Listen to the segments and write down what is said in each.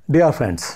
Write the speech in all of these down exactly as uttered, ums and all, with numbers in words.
Dear friends,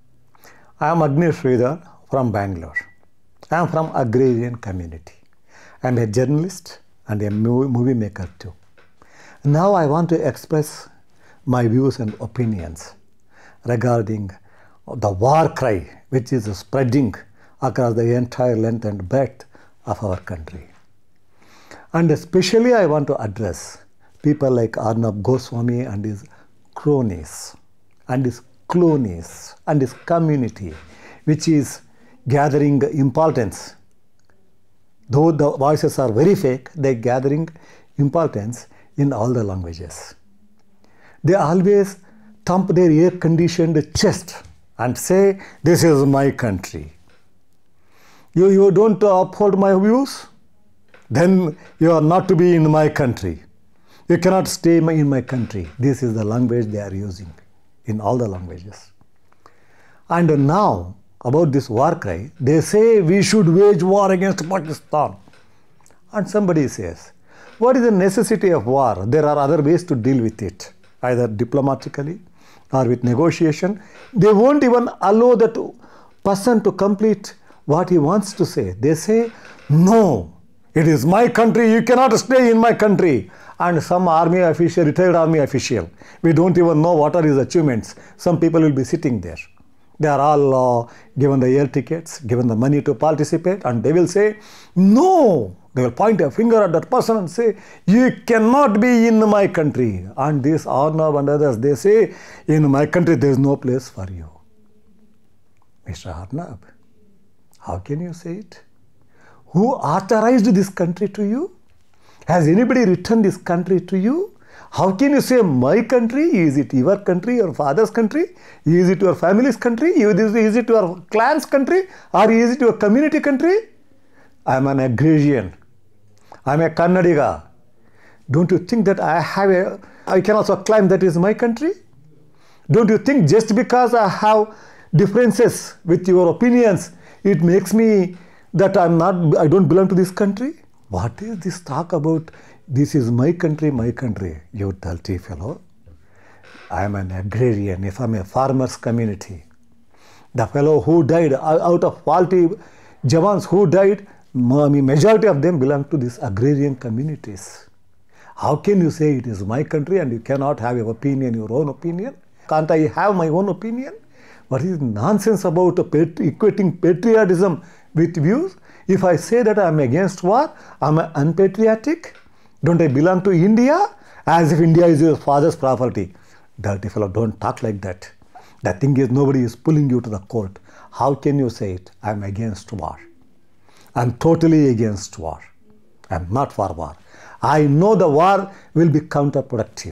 I am Agnish Sridhar from Bangalore. I am from agrarian community. I am a journalist and a movie maker too. Now I want to express my views and opinions regarding the war cry which is spreading across the entire length and breadth of our country. And especially I want to address people like Arnab Goswami and his cronies and his clonies and his community, which is gathering importance. Though the voices are very fake, they are gathering importance in all the languages. They always thump their air-conditioned chest and say, "This is my country." You, you don't uphold my views? Then you are not to be in my country. You cannot stay in my country. This is the language they are using in all the languages. And now, about this war cry, they say we should wage war against Pakistan. And somebody says, what is the necessity of war? There are other ways to deal with it, either diplomatically or with negotiation. They won't even allow that person to complete what he wants to say. They say, no, it is my country, you cannot stay in my country. And some army official, retired army official, we don't even know what are his achievements. Some people will be sitting there. They are all uh, given the air tickets, given the money to participate, and they will say, no. They will point a finger at that person and say, you cannot be in my country. And this Arnab and others, they say, in my country there is no place for you. Mister Arnab, how can you say it? Who authorized this country to you? Has anybody returned this country to you? How can you say my country? Is it your country, your father's country? Is it your family's country? Is it your clan's country? Or is it your community country? I am an agrarian. I am a Kannadiga. Don't you think that I have a, I can also claim that is my country? Don't you think just because I have differences with your opinions, it makes me that I'm not, I don't belong to this country? What is this talk about? This is my country, my country. You dirty fellow. I am an agrarian. If I'm a farmer's community, the fellow who died out of forty Jawans who died, majority of them belong to these agrarian communities. How can you say it is my country and you cannot have your opinion, your own opinion? Can't I have my own opinion? What is nonsense about equating patriotism with views? If I say that I am against war, I am unpatriotic. Don't I belong to India? As if India is your father's property. Dirty fellow, don't talk like that. The thing is, nobody is pulling you to the court. How can you say it? I am against war. I am totally against war. I am not for war. I know the war will be counterproductive.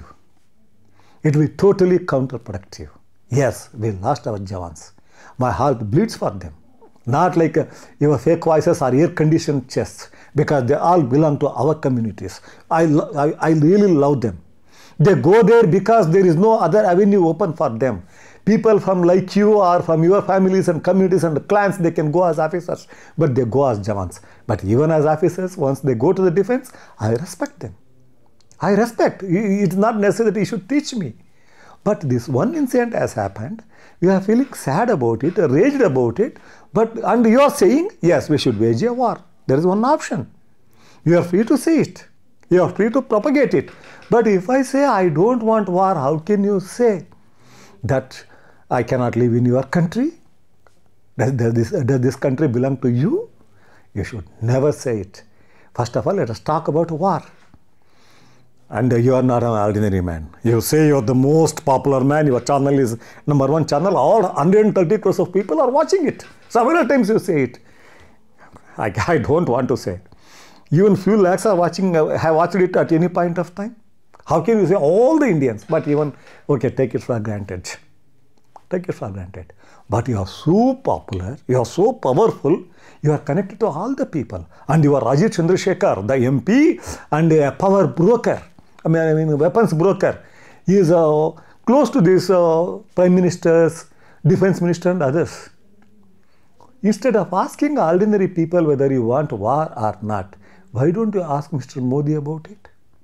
It will be totally counterproductive. Yes, we lost our Jawans. My heart bleeds for them. Not like uh, your fake voices or air-conditioned chests, because they all belong to our communities. I, I, I really love them. They go there because there is no other avenue open for them. People from like you or from your families and communities and clans, they can go as officers, but they go as Jawans. But even as officers, once they go to the defense, I respect them. I respect. It's not necessary that you should teach me. But this one incident has happened. You are feeling sad about it, raged about it, but and you are saying, yes, we should wage a war. There is one option. You are free to say it. You are free to propagate it. But if I say I don't want war, how can you say that I cannot live in your country? Does, does, this, does this country belong to you? You should never say it. First of all, let us talk about war. And you are not an ordinary man. You say you are the most popular man, your channel is number one channel, all one hundred thirty crores of people are watching it. Several times you say it. I, I don't want to say it. Even few lakhs are watching, have watched it at any point of time. How can you say all the Indians? But even, okay, take it for granted. Take it for granted. But you are so popular, you are so powerful, you are connected to all the people. And you are Rajiv Chandrasekhar, the M P and a power broker. I mean, I mean, a weapons broker. He is uh, close to these uh, prime ministers, defense minister and others. Instead of asking ordinary people whether you want war or not, why don't you ask Mister Modi about it?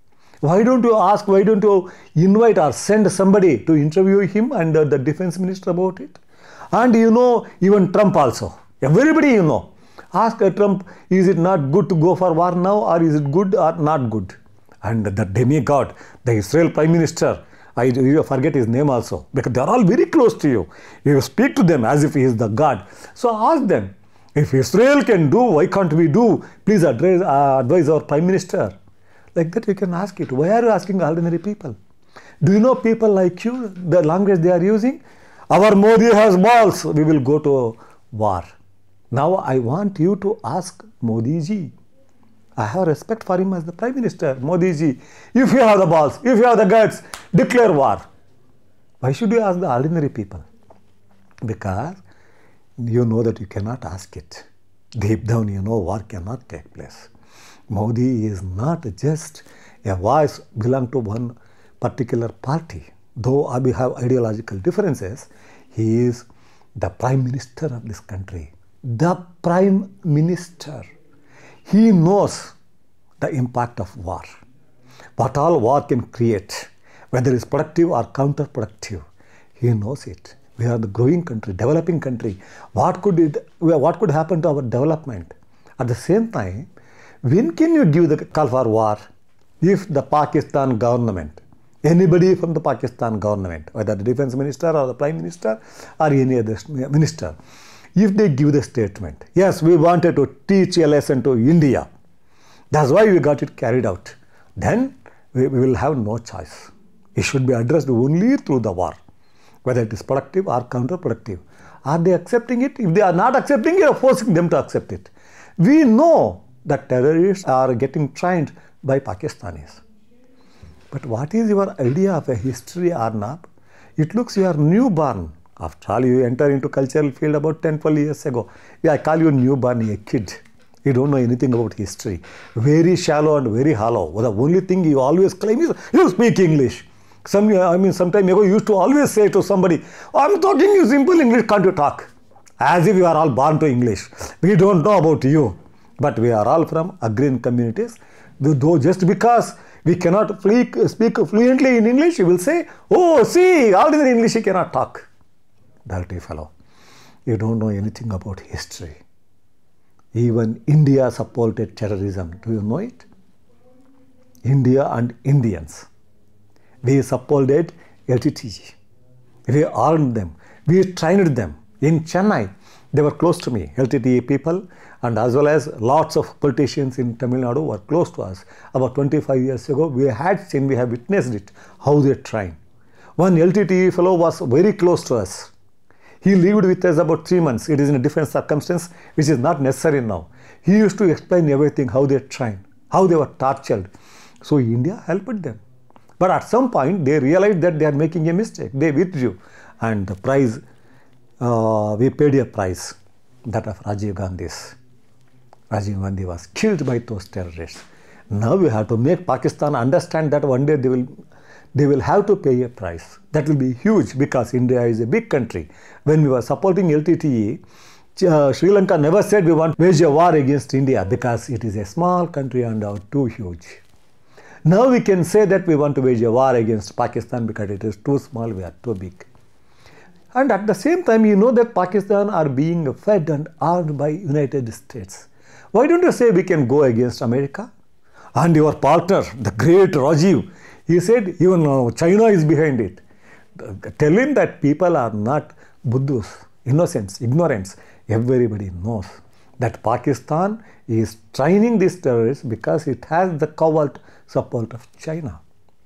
Why don't you ask, why don't you invite or send somebody to interview him and uh, the defense minister about it? And you know, even Trump also. Everybody you know. Ask uh, Trump, is it not good to go for war now, or is it good or not good? And the demigod, the Israel Prime Minister, I you forget his name also, because they are all very close to you. You speak to them as if he is the God. So ask them, if Israel can do, why can't we do? Please advise, uh, advise our Prime Minister. Like that you can ask it. Why are you asking ordinary people? Do you know people like you, the language they are using? Our Modi has balls, we will go to war. Now I want you to ask Modi ji. I have respect for him as the Prime Minister. Modi ji, if you have the balls, if you have the guts, declare war. Why should you ask the ordinary people? Because you know that you cannot ask it. Deep down you know war cannot take place. Modi is not just a voice belong to one particular party. Though we have ideological differences, he is the Prime Minister of this country. The Prime Minister. He knows the impact of war. What all war can create, whether it's productive or counterproductive. He knows it. We are the growing country, developing country. What could it, what could happen to our development? At the same time, when can you give the call for war? If the Pakistan government, anybody from the Pakistan government, whether the defense minister or the prime minister or any other minister, if they give the statement, yes, we wanted to teach a lesson to India, that's why we got it carried out, then we, we will have no choice. It should be addressed only through the war, whether it is productive or counterproductive. Are they accepting it? If they are not accepting it, you are forcing them to accept it. We know that terrorists are getting trained by Pakistanis. But what is your idea of a history, Arnab? It looks you are newborn. After all, you enter into cultural field about ten, twelve years ago. Yeah, I call you newborn, a kid. You don't know anything about history. Very shallow and very hollow. The only thing you always claim is, you speak English. Some, I mean, some time ago, you used to always say to somebody, I'm talking you simple English, can't you talk? As if you are all born to English. We don't know about you. But we are all from agrarian communities. Though just because we cannot speak fluently in English, you will say, oh, see, ordinary English you cannot talk. Dirty fellow. You don't know anything about history. Even India supported terrorism. Do you know it? India and Indians. We supported L T T E. We armed them. We trained them. In Chennai, they were close to me, L T T E people, and as well as lots of politicians in Tamil Nadu were close to us. About twenty-five years ago, we had seen, we have witnessed it, how they train. One L T T E fellow was very close to us. He lived with us about three months. It is in a different circumstance, which is not necessary now. He used to explain everything, how they trained, how they were tortured. So India helped them. But at some point, they realized that they are making a mistake. They withdrew. And the price, uh, we paid a price, that of Rajiv Gandhi's. Rajiv Gandhi was killed by those terrorists. Now we have to make Pakistan understand that one day they will, they will have to pay a price. That will be huge because India is a big country. When we were supporting L T T E, uh, Sri Lanka never said we want to wage a war against India because it is a small country and are too huge. Now we can say that we want to wage a war against Pakistan because it is too small, we are too big. And at the same time, you know that Pakistan are being fed and armed by United States. Why don't you say we can go against America? And your partner, the great Rajiv, he said even uh, China is behind it. Tell him that people are not Buddhas, innocents, ignorants. Everybody knows that Pakistan is training these terrorists because it has the covert support of China.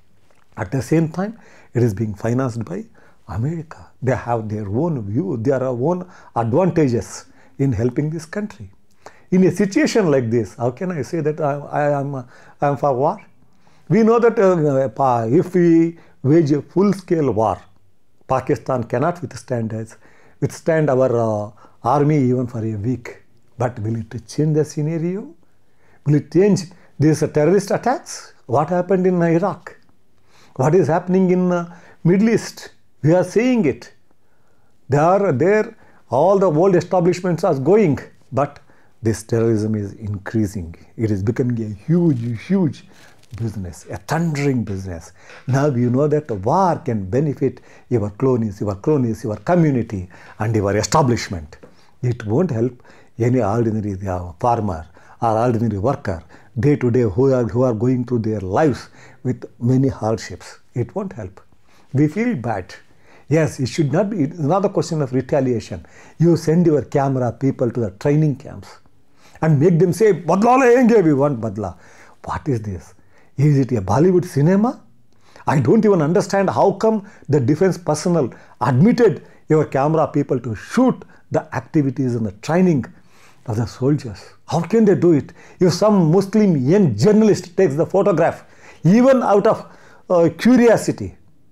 At the same time, it is being financed by America. They have their own view, their own advantages in helping this country. In a situation like this, how can I say that I, I, am, I am for war? We know that uh, if we wage a full-scale war, Pakistan cannot withstand us, withstand our uh, army even for a week. But will it change the scenario? Will it change these uh, terrorist attacks? What happened in Iraq? What is happening in uh, Middle East? We are seeing it. They are there, all the world establishments are going, but this terrorism is increasing. It is becoming a huge, huge business, a thundering business. Now you know that war can benefit your cronies, your cronies, your community and your establishment. It won't help any ordinary uh, farmer or ordinary worker day to day who are, who are going through their lives with many hardships. It won't help. We feel bad. Yes, it should not be, it's not a question of retaliation. You send your camera people to the training camps and make them say, Badla lenge, we want Badla. What is this? Is it a Bollywood cinema? I don't even understand how come the defense personnel admitted your camera people to shoot the activities and the training of the soldiers. How can they do it? If some Muslim young journalist takes the photograph, even out of uh, curiosity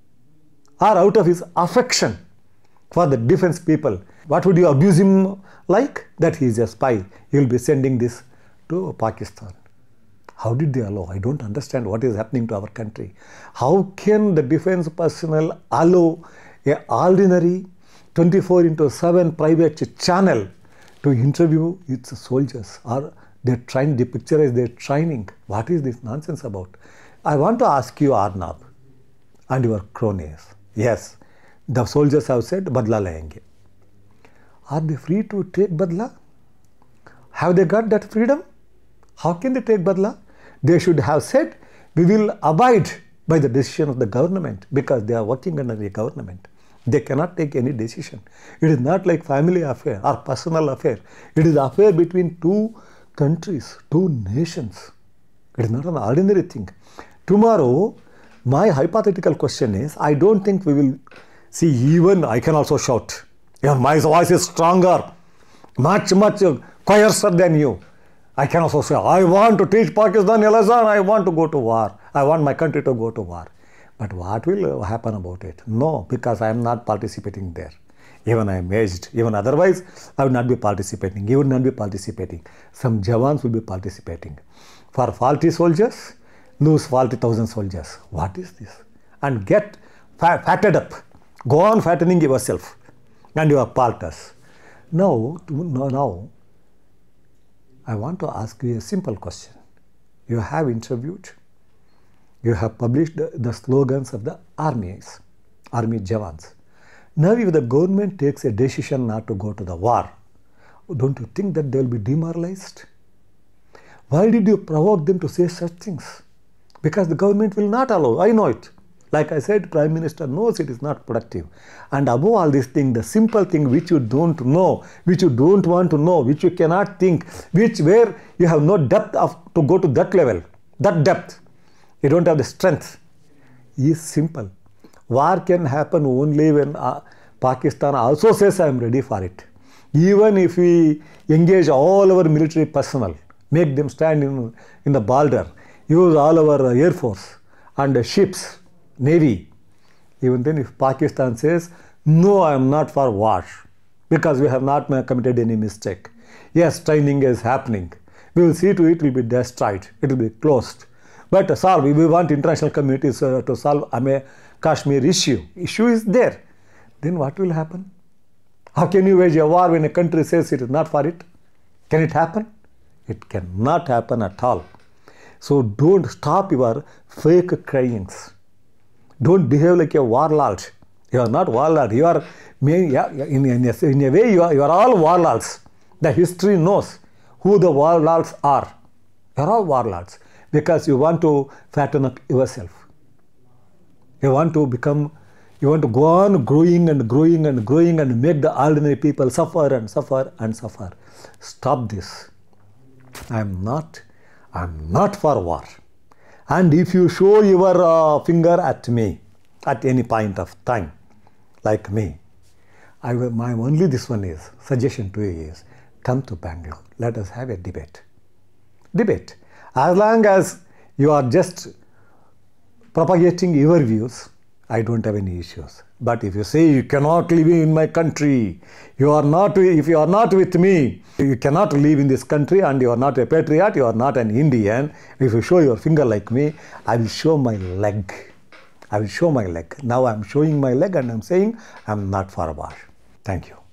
or out of his affection for the defense people, what would you abuse him like? That he is a spy. He will be sending this to Pakistan. How did they allow? I don't understand what is happening to our country. How can the defense personnel allow an ordinary twenty-four into seven private channel to interview its soldiers, or they train, they picturize their training? What is this nonsense about? I want to ask you, Arnab, and your cronies. Yes, the soldiers have said, Badla layenge. Are they free to take Badla? Have they got that freedom? How can they take Badla? They should have said, we will abide by the decision of the government, because they are working under the government. They cannot take any decision. It is not like family affair or personal affair. It is affair between two countries, two nations. It is not an ordinary thing. Tomorrow, my hypothetical question is, I don't think we will see, even I can also shout. Yeah, my voice is stronger, much, much fiercer than you. I can also say, I want to teach Pakistan a lesson, I want to go to war. I want my country to go to war. But what will happen about it? No, because I am not participating there. Even I am aged, even otherwise, I would not be participating. You would not be participating. Some Jawans will be participating. For forty soldiers, lose forty thousand soldiers. What is this? And get fat, fatted up. Go on fattening yourself and your partners. Now, now, I want to ask you a simple question. You have interviewed, you have published the, the slogans of the armies, army Jawans. Now, if the government takes a decision not to go to the war, don't you think that they will be demoralized? Why did you provoke them to say such things? Because the government will not allow. I know it. Like I said, Prime Minister knows it is not productive. And above all this thing, the simple thing which you don't know, which you don't want to know, which you cannot think, which where you have no depth of to go to that level, that depth, you don't have the strength, is simple. War can happen only when uh, Pakistan also says, I am ready for it. Even if we engage all our military personnel, make them stand in, in the border, use all our air force and ships, navy. Even then, if Pakistan says, no, I am not for war, because we have not committed any mistake. Yes, training is happening. We will see to it, it will be destroyed. It will be closed. But solve, we want international communities uh, to solve a Kashmir issue. Issue is there. Then what will happen? How can you wage a war when a country says it is not for it? Can it happen? It cannot happen at all. So don't stop your fake cryings. Don't behave like a warlord. You are not warlord. You are, in a, in a way, you are, you are all warlords. The history knows who the warlords are. You are all warlords because you want to fatten up yourself. You want to become, you want to go on growing and growing and growing and make the ordinary people suffer and suffer and suffer. Stop this. I am not, I am not for war. And if you show your uh, finger at me at any point of time, like me, I will, my only this one is, suggestion to you is, come to Bangalore. Let us have a debate. Debate. As long as you are just propagating your views, I don't have any issues. But if you say you cannot live in my country, you are not, if you are not with me, you cannot live in this country and you are not a patriot, you are not an Indian. If you show your finger like me, I will show my leg. I will show my leg. Now I am showing my leg and I am saying I am not for war. Thank you.